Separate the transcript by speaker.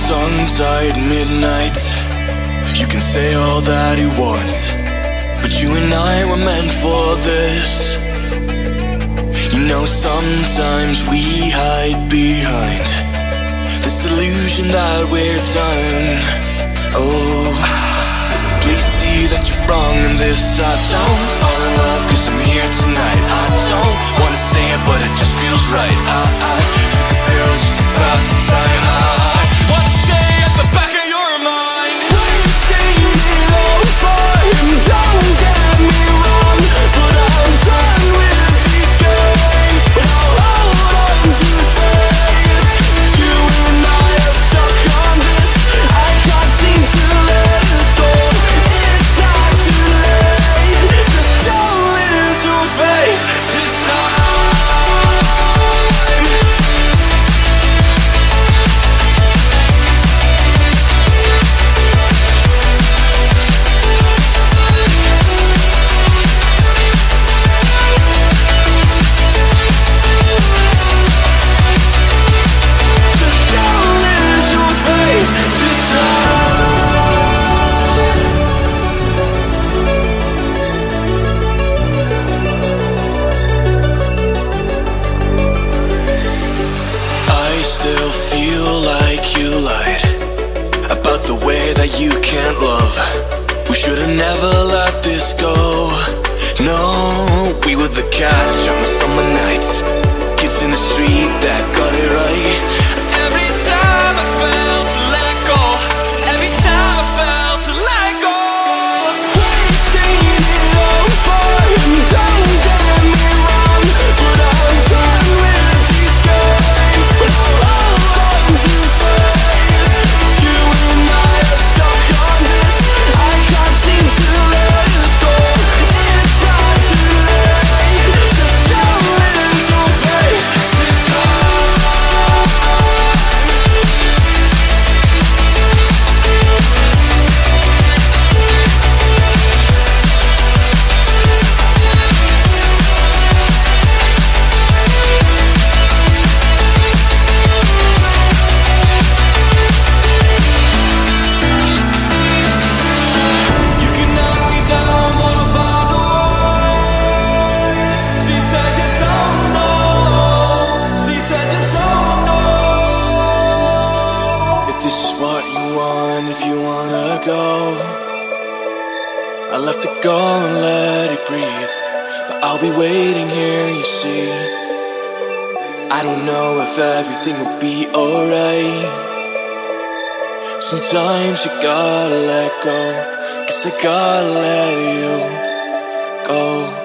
Speaker 1: tongue tied midnight. You can say all that you want, but you and I were meant for this. You know, sometimes we hide behind this illusion that we're done. Oh, please see that you're wrong in this. I don't fall in love cause I'm here tonight. I don't wanna say it but it just feels right. I took a pill just to pass the time. I wanna stay at the back of your mind. We've seen it all before, and don't get me wrong, but I'm done with these games. But I'll hold on to faith. You and I are stuck on this. I can't seem to let us go. It's not too late. Just show little faith this time. You can't love. We should've never let this go. No, we were the catch on the summer nights, kids in the street that got it right. Every time I felt to let go, every time I felt to let go. We've seen it all before, and don't get me wrong, but I'm done with these games. But I'll hold on to faith. You and I are stuck on this. I can't seem to let us go. It's not too late. Just show little faith this time. You can knock me down, but I'll find a way. She said you don't know. She said you don't know. If this is what you want, if you wanna go, I'll have to go and let it breathe. But I'll be waiting here, you see. I don't know if everything will be alright. Sometimes you gotta let go, 'cause I gotta let you go.